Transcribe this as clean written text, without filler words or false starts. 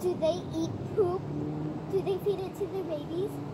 Do they eat poop? Do they feed it to their babies?